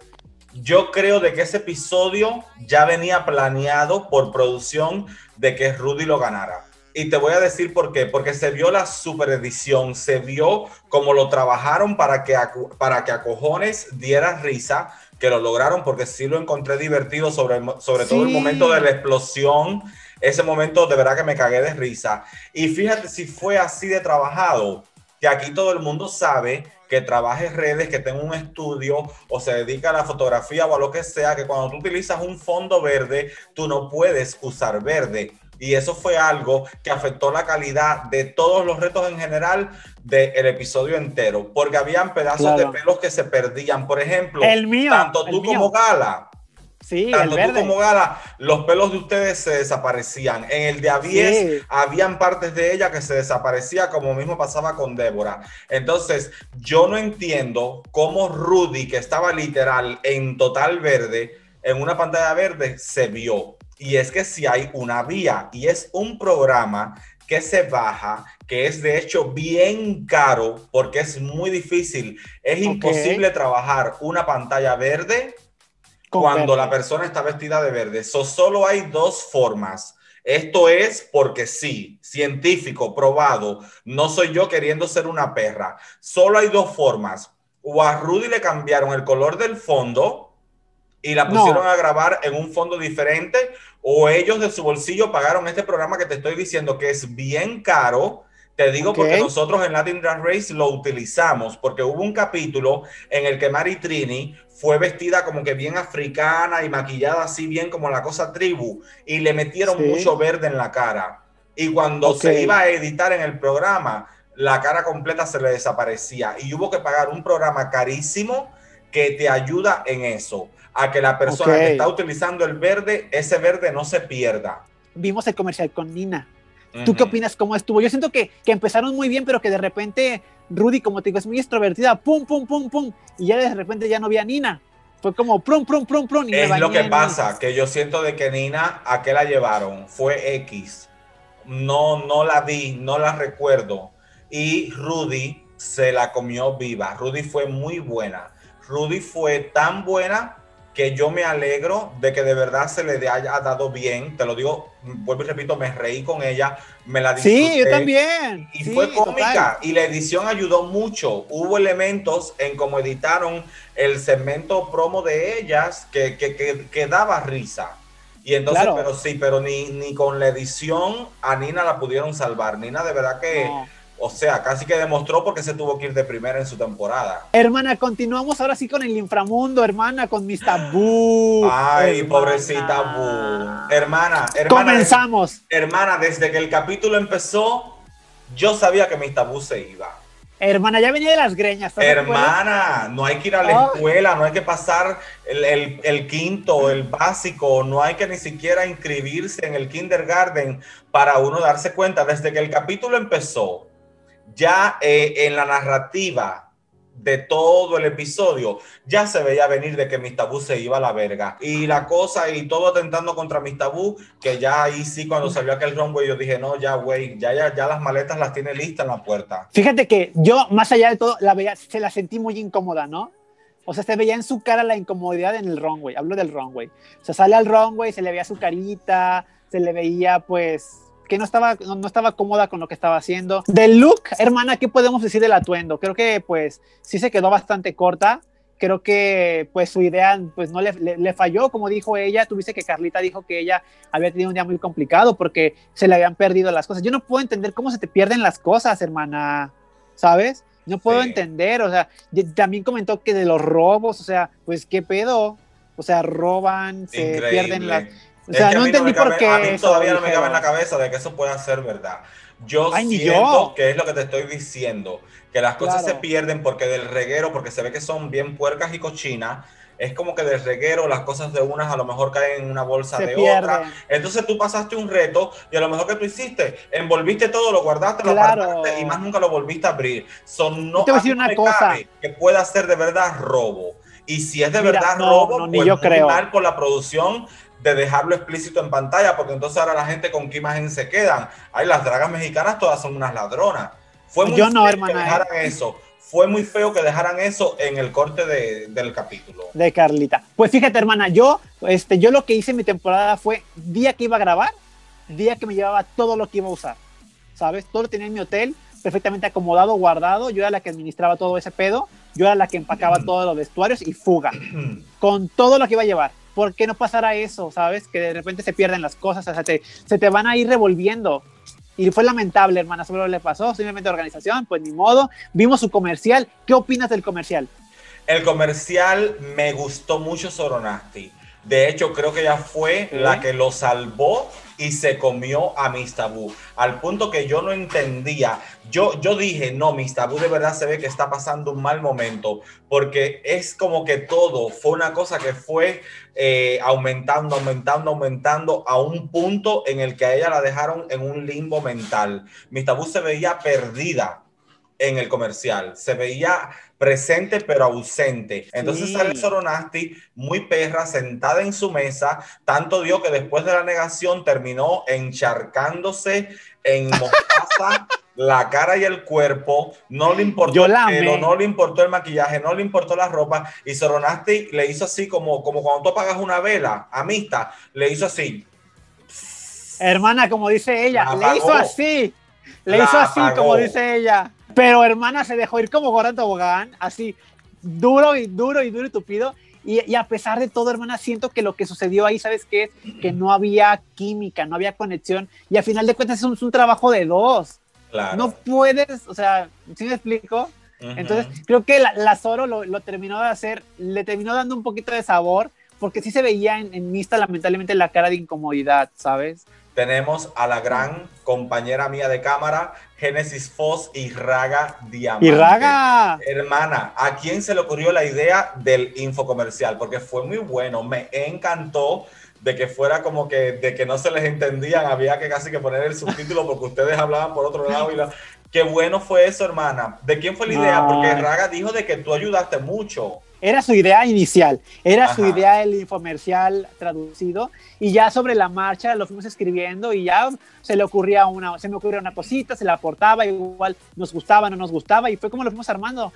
Speaker 1: Yo creo de que ese episodio ya venía planeado por producción de que Rudy lo ganara. Y te voy a decir por qué. Porque se vio la super edición, se vio cómo lo trabajaron para que a, para que a cojones diera risa, que lo lograron, porque sí lo encontré divertido, sobre, sobre sí. todo el momento de la explosión. Ese momento de verdad que me cagué de risa. Y fíjate si fue así de trabajado. que aquí todo el mundo sabe que trabaja en redes, que tenga un estudio o se dedica a la fotografía o a lo que sea, que cuando tú utilizas un fondo verde, tú no puedes usar verde. Y eso fue algo que afectó la calidad de todos los retos en general del episodio entero, porque habían pedazos claro. de pelos que se perdían. Por ejemplo,
Speaker 2: el mío,
Speaker 1: tanto tú
Speaker 2: mío.
Speaker 1: como Gala,
Speaker 2: sí,
Speaker 1: tanto
Speaker 2: el
Speaker 1: tú
Speaker 2: verde.
Speaker 1: como Gala, los pelos de ustedes se desaparecían. En el de Avies, sí. habían partes de ella que se desaparecía, como mismo pasaba con Débora. Entonces, yo no entiendo cómo Rudy, que estaba literal en total verde, en una pantalla verde, se vio. Y es que si hay una vía, y es un programa que se baja, que es de hecho bien caro, porque es muy difícil. Es okay. imposible trabajar una pantalla verde con cuando verde. La persona está vestida de verde. So, solo hay dos formas. Esto es porque sí, científico, probado. No soy yo queriendo ser una perra. Solo hay dos formas. O a Rudy le cambiaron el color del fondo y la pusieron no. a grabar en un fondo diferente, o ellos de su bolsillo pagaron este programa que te estoy diciendo que es bien caro. Te digo okay. porque nosotros en Latin Drag Race lo utilizamos, porque hubo un capítulo en el que Mari Trini fue vestida como que bien africana y maquillada así bien como la cosa tribu, y le metieron sí. mucho verde en la cara. Y cuando okay. se iba a editar en el programa, la cara completa se le desaparecía. Y hubo que pagar un programa carísimo que te ayuda en eso, a que la persona okay. que está utilizando el verde, ese verde no se pierda.
Speaker 2: Vimos el comercial con Nina. ¿Tú uh-huh. qué opinas? ¿Cómo estuvo? Yo siento que, que empezaron muy bien, pero que de repente Rudy, como te digo, es muy extrovertida, pum, pum, pum, pum, y ya de repente ya no vi a Nina. Fue como prum, prum, prum, prum. Y
Speaker 1: es lo que pasa, que yo siento de que Nina, ¿a qué la llevaron? Fue X. No, no la vi, no la recuerdo. Y Rudy se la comió viva. Rudy fue muy buena. Rudy fue tan buena que yo me alegro de que de verdad se le haya dado bien. Te lo digo, vuelvo y repito, me reí con ella, me la disfruté.
Speaker 2: Sí, yo también.
Speaker 1: Y
Speaker 2: sí,
Speaker 1: fue cómica,
Speaker 2: total.
Speaker 1: Y la edición ayudó mucho. Hubo elementos en cómo editaron el segmento promo de ellas que, que, que, que daba risa. Y entonces, claro. pero sí, pero ni, ni con la edición a Nina la pudieron salvar. Nina de verdad que... No. O sea, casi que demostró porque se tuvo que ir de primera en su temporada.
Speaker 2: Hermana, continuamos ahora sí con el inframundo, hermana, con Miss Tabú.
Speaker 1: Ay,
Speaker 2: hermana.
Speaker 1: pobrecita Boo. Hermana, hermana.
Speaker 2: Comenzamos.
Speaker 1: Hermana, desde que el capítulo empezó, yo sabía que Miss Tabú se iba.
Speaker 2: Hermana, ya venía de las greñas.
Speaker 1: Hermana, no hay que ir a la oh. escuela, no hay que pasar el, el, el quinto, el básico, no hay que ni siquiera inscribirse en el kindergarten para uno darse cuenta. Desde que el capítulo empezó, ya eh, en la narrativa de todo el episodio, ya se veía venir de que Miss Tabú se iba a la verga. Y la cosa, y todo atentando contra Miss Tabú, que ya ahí sí, cuando salió aquel runway, yo dije, no, ya, güey, ya, ya, ya las maletas las tiene listas en la puerta.
Speaker 2: Fíjate que yo, más allá de todo, la veía, se la sentí muy incómoda, ¿no? O sea, se veía en su cara la incomodidad en el runway. Hablo del runway. O sea, sale al runway, se le veía su carita, se le veía, pues... que no estaba, no, no estaba cómoda con lo que estaba haciendo. Del look, hermana, ¿qué podemos decir del atuendo? Creo que, pues, sí se quedó bastante corta. Creo que, pues, su idea, pues, no le, le, le falló, como dijo ella. Tuviste que Carlita dijo que ella había tenido un día muy complicado porque se le habían perdido las cosas. Yo no puedo entender cómo se te pierden las cosas, hermana, ¿sabes? No puedo sí. entender, o sea, también comentó que de los robos, o sea, pues, ¿qué pedo? O sea, roban, se
Speaker 1: Increíble.
Speaker 2: pierden las... O sea, no entendí
Speaker 1: no
Speaker 2: por qué.
Speaker 1: A mí todavía no me cabe en la cabeza de que eso pueda ser verdad. Yo Ay, siento yo. que es lo que te estoy diciendo, que las cosas claro. se pierden porque del reguero, porque se ve que son bien puercas y cochinas, es como que del reguero las cosas de unas a lo mejor caen en una bolsa se de pierden. otra. Entonces tú pasaste un reto y a lo mejor que tú hiciste, envolviste todo, lo guardaste,
Speaker 2: claro.
Speaker 1: lo apartaste y más nunca lo volviste a abrir. Son no
Speaker 2: te voy a decir una cosa
Speaker 1: que pueda ser de verdad robo. Y si es de
Speaker 2: Mira,
Speaker 1: verdad
Speaker 2: no,
Speaker 1: robo,
Speaker 2: no, ni
Speaker 1: pues
Speaker 2: yo
Speaker 1: muy
Speaker 2: creo.
Speaker 1: mal por la producción de dejarlo explícito en pantalla, porque entonces ahora la gente con qué imagen se quedan. Ay, las dragas mexicanas todas son unas ladronas. Fue muy
Speaker 2: yo
Speaker 1: feo
Speaker 2: no, hermana,
Speaker 1: que dejaran
Speaker 2: eh.
Speaker 1: eso. Fue muy feo que dejaran eso en el corte de, del capítulo.
Speaker 2: De Carlita. Pues fíjate, hermana, yo, este, yo lo que hice en mi temporada fue, día que iba a grabar, día que me llevaba todo lo que iba a usar. ¿Sabes? Todo lo tenía en mi hotel, perfectamente acomodado, guardado. Yo era la que administraba todo ese pedo. Yo era la que empacaba todos los vestuarios y fuga. Con todo lo que iba a llevar. ¿Por qué no pasará eso? ¿Sabes? Que de repente se pierden las cosas, o sea, te, se te van a ir revolviendo. y fue lamentable, hermana, solo le pasó, simplemente organización, pues ni modo. Vimos su comercial. ¿Qué opinas del comercial?
Speaker 1: El comercial me gustó mucho Soronasti. De hecho, creo que ella fue
Speaker 2: ¿Eh?
Speaker 1: la que lo salvó y se comió a Miss Tabú. Al punto que yo no entendía. Yo, yo dije, no, Miss Tabú de verdad se ve que está pasando un mal momento. Porque es como que todo fue una cosa que fue eh, aumentando, aumentando, aumentando a un punto en el que a ella la dejaron en un limbo mental. Miss Tabú se veía perdida en el comercial. Se veía presente pero ausente. Entonces
Speaker 2: Sí.
Speaker 1: sale Soronasti muy perra, sentada en su mesa, tanto dio que después de la negación terminó encharcándose en mostaza la cara y el cuerpo. No le importó
Speaker 2: Yo
Speaker 1: el
Speaker 2: la
Speaker 1: pelo,
Speaker 2: amé.
Speaker 1: no le importó el maquillaje, no le importó la ropa, y Soronasti le hizo así como, como cuando tú apagas una vela, amista, le hizo así.
Speaker 2: Hermana, como dice ella,
Speaker 1: La
Speaker 2: le hizo
Speaker 1: apagó.
Speaker 2: así, le
Speaker 1: La
Speaker 2: hizo así,
Speaker 1: apagó.
Speaker 2: como dice ella. Pero hermana, se dejó ir como gorda en tobogán, así, duro y duro y duro y tupido. Y, y a pesar de todo, hermana, siento que lo que sucedió ahí, ¿sabes qué es? Que no había química, no había conexión. Y a final de cuentas es un, es un trabajo de dos.
Speaker 1: Claro.
Speaker 2: No puedes, o sea, ¿sí me explico? Uh-huh. Entonces, creo que la, la Zoro lo, lo terminó de hacer, le terminó dando un poquito de sabor, porque sí se veía en, en Mista, lamentablemente, la cara de incomodidad, ¿sabes?
Speaker 1: Tenemos a la gran compañera mía de cámara, Génesis Foss y Raga Diamante.
Speaker 2: ¡Y Raga!
Speaker 1: Hermana, ¿a quién se le ocurrió la idea del infocomercial? Porque fue muy bueno, me encantó de que fuera como que, de que no se les entendían, había que casi que poner el subtítulo porque ustedes hablaban por otro lado y la... Qué bueno fue eso, hermana. ¿De quién fue la idea? Porque Raga dijo de que tú ayudaste mucho.
Speaker 2: Era su idea inicial, era
Speaker 1: Ajá.
Speaker 2: su idea el infomercial traducido, y ya sobre la marcha lo fuimos escribiendo y ya se le ocurría una, se me ocurría una cosita, se la aportaba, igual nos gustaba, no nos gustaba, y fue como lo fuimos armando.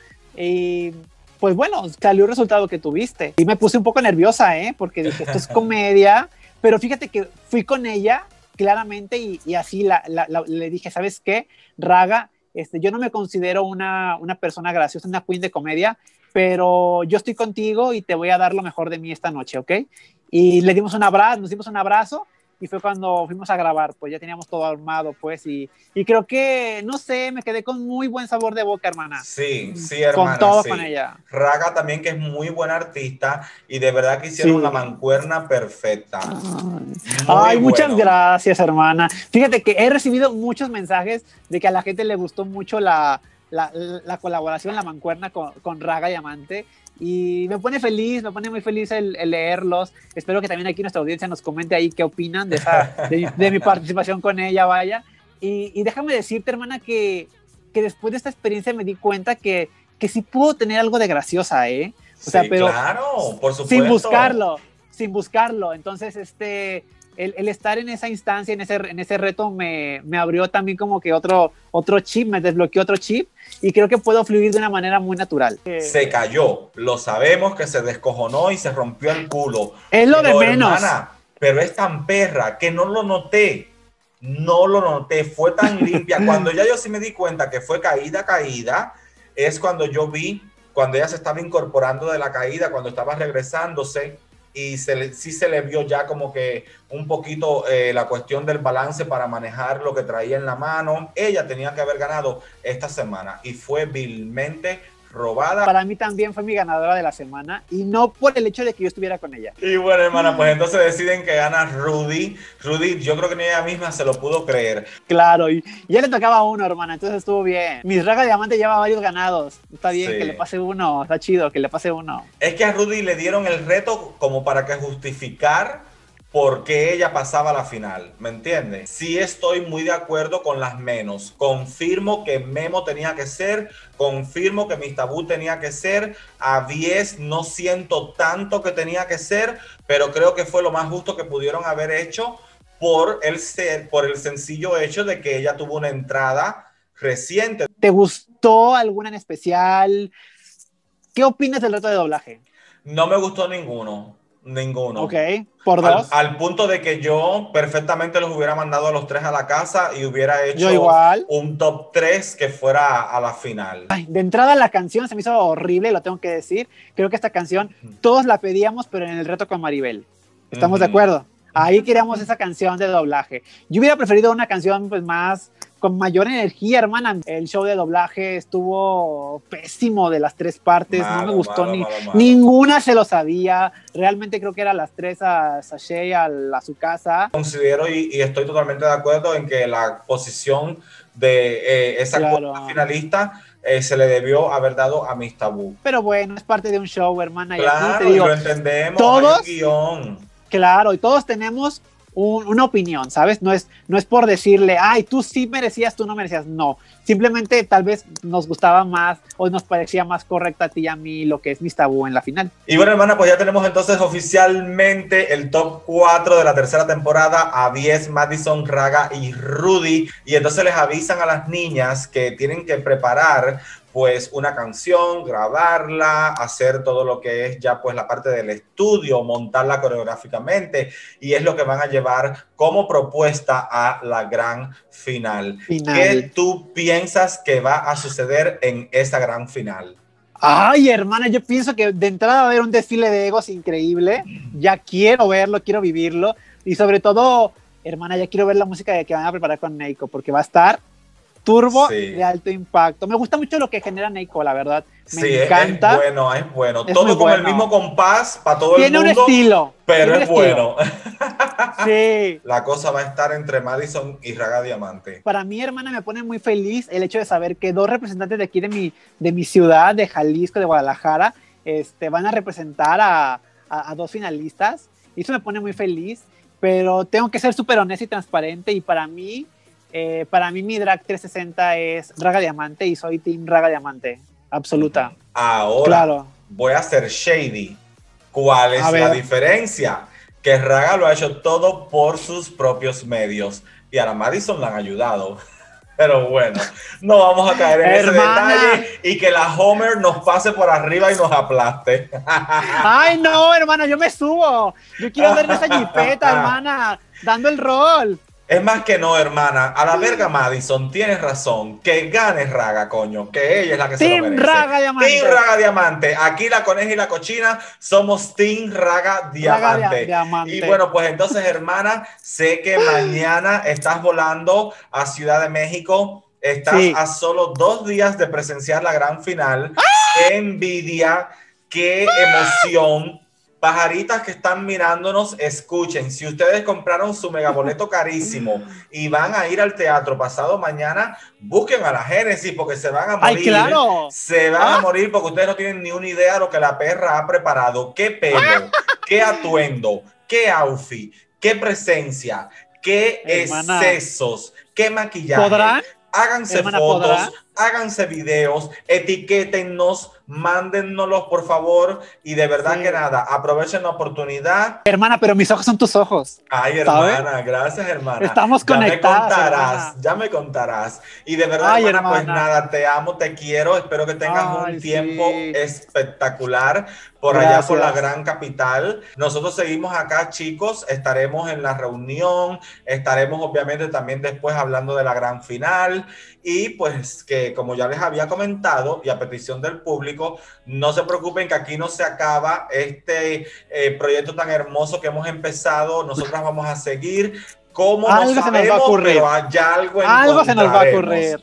Speaker 2: Y pues bueno, salió el resultado que tuviste. Y me puse un poco nerviosa, ¿eh? Porque dije, esto es comedia, pero fíjate que fui con ella claramente y, y así la, la, la, le dije, ¿sabes qué? Raga, este, yo no me considero una, una persona graciosa, una queen de comedia, pero yo estoy contigo y te voy a dar lo mejor de mí esta noche, ¿ok? Y le dimos un abrazo, nos dimos un abrazo, y fue cuando fuimos a grabar, pues ya teníamos todo armado, pues, y, y creo que, no sé, me quedé con muy buen sabor de boca, hermana.
Speaker 1: Sí, sí, hermana.
Speaker 2: Con todo,
Speaker 1: sí.
Speaker 2: con ella.
Speaker 1: Raga también, que es muy buena artista, y de verdad que hicieron sí. la mancuerna perfecta.
Speaker 2: Muy Ay, bueno. Muchas gracias, hermana. Fíjate que he recibido muchos mensajes de que a la gente le gustó mucho la... La, la colaboración, la mancuerna con, con Raga Diamante, y me pone feliz, me pone muy feliz el, el leerlos. Espero que también aquí nuestra audiencia nos comente ahí qué opinan de, esa, de, de mi participación con ella, vaya. Y, y déjame decirte, hermana, que, que después de esta experiencia me di cuenta que, que sí puedo tener algo de graciosa, ¿eh? O sea,
Speaker 1: sí,
Speaker 2: pero
Speaker 1: claro, por supuesto.
Speaker 2: Sin buscarlo, sin buscarlo. Entonces, este... El, el estar en esa instancia, en ese, en ese reto, me, me abrió también como que otro, otro chip, me desbloqueó otro chip, y creo que puedo fluir de una manera muy natural.
Speaker 1: Se cayó, lo sabemos que se descojonó y se rompió el culo.
Speaker 2: Es lo pero, de menos.
Speaker 1: Hermana, pero es tan perra que no lo noté, no lo noté, fue tan limpia. Cuando ya yo sí me di cuenta que fue caída, caída, es cuando yo vi, cuando ella se estaba incorporando de la caída, cuando estaba regresándose, y se le, sí se le vio ya como que un poquito eh, la cuestión del balance para manejar lo que traía en la mano. Ella tenía que haber ganado esta semana y fue vilmente robada.
Speaker 2: Para mí también fue mi ganadora de la semana, y no por el hecho de que yo estuviera con ella.
Speaker 1: Y bueno, hermana, pues entonces deciden que gana Rudy. Rudy, yo creo que ni ella misma se lo pudo creer.
Speaker 2: Claro, y ya le tocaba a uno, hermana, entonces estuvo bien. Mis Raga Diamante lleva varios ganados. Está bien, sí. Que le pase uno, está chido que le pase uno.
Speaker 1: Es que a Rudy le dieron el reto como para que justificar por qué ella pasaba a la final, ¿me entiendes? Sí estoy muy de acuerdo con las menos. Confirmo que Memo tenía que ser, confirmo que Miss Tabú tenía que ser, Avies no siento tanto que tenía que ser, pero creo que fue lo más justo que pudieron haber hecho por el, ser, por el sencillo hecho de que ella tuvo una entrada reciente.
Speaker 2: ¿Te gustó alguna en especial? ¿Qué opinas del reto de doblaje?
Speaker 1: No me gustó ninguno. Ninguno.
Speaker 2: Ok, por dos.
Speaker 1: Al, al punto de que yo perfectamente los hubiera mandado a los tres a la casa y hubiera hecho
Speaker 2: yo igual.
Speaker 1: un top tres que fuera a la final.
Speaker 2: Ay, de entrada la canción se me hizo horrible, lo tengo que decir. Creo que esta canción uh-huh. todos la pedíamos, pero en el reto con Maribel. ¿Estamos uh-huh. de acuerdo? Ahí queríamos esa canción de doblaje. Yo hubiera preferido una canción pues más con mayor energía, hermana. El show de doblaje estuvo pésimo de las tres partes, malo, no me gustó malo, ni malo, malo. Ninguna se lo sabía. Realmente creo que eran las tres a Sashay, a, a su casa.
Speaker 1: Considero y, y estoy totalmente de acuerdo en que la posición de eh, esa claro. finalista eh, se le debió haber dado a Miss Tabú.
Speaker 2: Pero bueno, es parte de un show, hermana.
Speaker 1: Claro,
Speaker 2: y aquí te digo,
Speaker 1: lo entendemos,
Speaker 2: todos,
Speaker 1: hay un guión.
Speaker 2: Claro, y todos tenemos un, una opinión, ¿sabes? No es, no es por decirle, ay, tú sí merecías, tú no merecías. No, simplemente tal vez nos gustaba más o nos parecía más correcta a ti y a mí lo que es Miss Tabú en la final.
Speaker 1: Y bueno, hermana, pues ya tenemos entonces oficialmente el top cuatro de la tercera temporada, Avies, Madison, Raga y Rudy. Y entonces les avisan a las niñas que tienen que preparar pues una canción, grabarla, hacer todo lo que es ya pues la parte del estudio, montarla coreográficamente, y es lo que van a llevar como propuesta a la gran final. final. ¿Qué tú piensas que va a suceder en esa gran final?
Speaker 2: Ay, hermana, yo pienso que de entrada va a haber un desfile de egos increíble. Ya quiero verlo, quiero vivirlo, y sobre todo, hermana, ya quiero ver la música que van a preparar con Neiko, porque va a estar turbo sí. de alto impacto. Me gusta mucho lo que genera Neiko, la verdad. Me
Speaker 1: sí,
Speaker 2: encanta.
Speaker 1: Es bueno, es bueno. Es todo con bueno. el mismo compás para todo
Speaker 2: Tiene
Speaker 1: el mundo.
Speaker 2: Tiene un estilo.
Speaker 1: Pero es bueno.
Speaker 2: Sí.
Speaker 1: La cosa va a estar entre Madison y Raga Diamante.
Speaker 2: Para mí, hermana, me pone muy feliz el hecho de saber que dos representantes de aquí de mi, de mi ciudad, de Jalisco, de Guadalajara, este, van a representar a, a, a dos finalistas. Y eso me pone muy feliz. Pero tengo que ser súper honesta y transparente. Y para mí, Eh, para mí mi drag trescientos sesenta es Raga Diamante y soy team Raga Diamante, absoluta.
Speaker 1: Ahora claro. voy a ser shady. ¿Cuál es a la ver. diferencia? Que Raga lo ha hecho todo por sus propios medios y a la Madison la han ayudado. Pero bueno, no vamos a caer en ese detalle y que la Homer nos pase por arriba y nos aplaste.
Speaker 2: Ay, no, hermana, yo me subo. Yo quiero ver esa jipeta, hermana, dando el rol.
Speaker 1: Es más que no, hermana. A la verga, Madison, tienes razón. Que gane Raga, coño. Que ella es la que
Speaker 2: Team
Speaker 1: se lo merece.
Speaker 2: Raga Diamante.
Speaker 1: Team Raga Diamante. Aquí la coneja y la cochina somos Team Raga Diamante. Raga Diamante. Y bueno, pues entonces, hermana, sé que mañana estás volando a Ciudad de México. Estás sí. a solo dos días de presenciar la gran final. ¡Ah! ¡Qué envidia! ¡Qué ¡Ah! emoción! Pajaritas que están mirándonos, escuchen, si ustedes compraron su megaboleto carísimo y van a ir al teatro pasado mañana, busquen a la Génesis porque se van a morir.
Speaker 2: ¡Ay, claro!
Speaker 1: Se van ¿Ah? a morir porque ustedes no tienen ni una idea de lo que la perra ha preparado. ¡Qué pelo! ¡Qué atuendo! ¡Qué outfit! ¡Qué presencia! ¡Qué Hermana. excesos! ¡Qué maquillaje!
Speaker 2: ¿Podrán?
Speaker 1: Háganse Hermana, fotos, ¿podrá? háganse videos, etiquétennos, mándennoslos por favor, y de verdad sí. que nada, aprovechen la oportunidad.
Speaker 2: Hermana, pero mis ojos son tus ojos.
Speaker 1: Ay, hermana, ¿sabes? Gracias, hermana.
Speaker 2: Estamos conectadas.
Speaker 1: Ya me contarás,
Speaker 2: hermana.
Speaker 1: ya me contarás. Y de verdad, Ay, hermana, hermana, pues nada, te amo, te quiero, espero que tengas Ay, un tiempo sí. espectacular por Gracias. allá por la gran capital. Nosotros seguimos acá, chicos, estaremos en la reunión, estaremos obviamente también después hablando de la gran final, y pues que como ya les había comentado y a petición del público, no se preocupen que aquí no se acaba este eh, proyecto tan hermoso que hemos empezado. Nosotras vamos a seguir como
Speaker 2: algo
Speaker 1: no
Speaker 2: sabemos, se nos va a ocurrir.
Speaker 1: pero allá algo
Speaker 2: algo se nos va a ocurrir.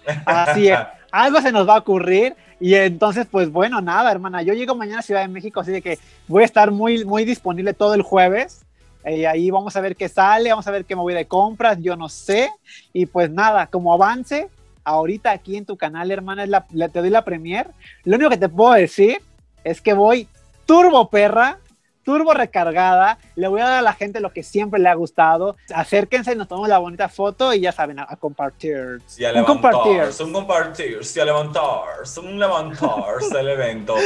Speaker 2: Así es, algo se nos va a ocurrir. Y entonces, pues bueno, nada, hermana, yo llego mañana a Ciudad de México, así de que voy a estar muy, muy disponible todo el jueves. Y eh, ahí vamos a ver qué sale, vamos a ver qué me voy de compras, yo no sé. Y pues nada, como avance, ahorita aquí en tu canal, hermana, es la, la, te doy la premier. Lo único que te puedo decir es que voy turbo perra, turbo recargada. Le voy a dar a la gente lo que siempre le ha gustado. Acérquense, nos tomamos la bonita foto y ya saben, a, a compartir.
Speaker 1: Y a un compartir. Un compartir, y a levantar, un levantarse el evento.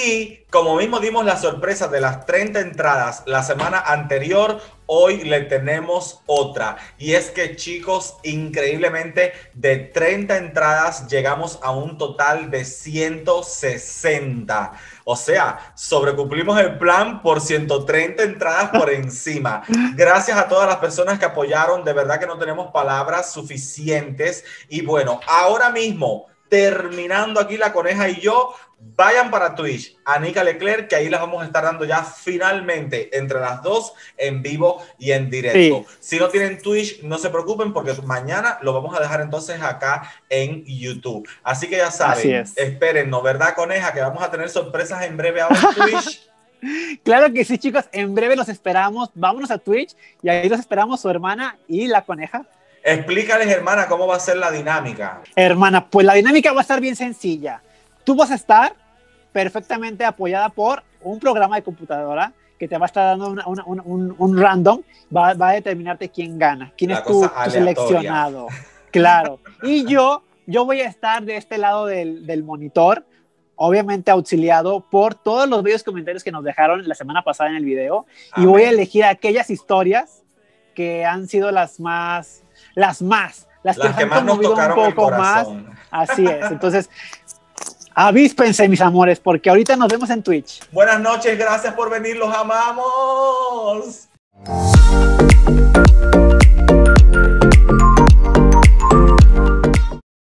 Speaker 1: Y como mismo dimos la sorpresa de las treinta entradas la semana anterior, hoy le tenemos otra. Y es que, chicos, increíblemente de treinta entradas llegamos a un total de ciento sesenta. O sea, sobrecumplimos el plan por ciento treinta entradas por encima. Gracias a todas las personas que apoyaron. De verdad que no tenemos palabras suficientes. Y bueno, ahora mismo terminando aquí la Coneja y yo. Vayan para Twitch, a Nica Leclerc, que ahí las vamos a estar dando ya finalmente entre las dos en vivo y en directo. Sí. Si no tienen Twitch, no se preocupen porque mañana lo vamos a dejar entonces acá en YouTube. Así que ya saben, espérennos, ¿verdad, Coneja? Que vamos a tener sorpresas en breve ahora en Twitch.
Speaker 2: Claro que sí, chicos, en breve los esperamos. Vámonos a Twitch y ahí los esperamos su hermana y la Coneja.
Speaker 1: Explícales, hermana, cómo va a ser la dinámica.
Speaker 2: Hermana, pues la dinámica va a estar bien sencilla. Tú vas a estar perfectamente apoyada por un programa de computadora que te va a estar dando una, una, un, un, un random, va, va a determinarte quién gana, quién la es tu, tu seleccionado. Claro. Y yo, yo voy a estar de este lado del, del monitor, obviamente auxiliado por todos los bellos comentarios que nos dejaron la semana pasada en el video. Amén. Y voy a elegir aquellas historias que han sido las más, las más, las,
Speaker 1: las
Speaker 2: que,
Speaker 1: que más nos tocaron un poco más.
Speaker 2: Así es. Entonces, avíspense, mis amores, porque ahorita nos vemos en Twitch.
Speaker 1: Buenas noches, gracias por venir, los amamos.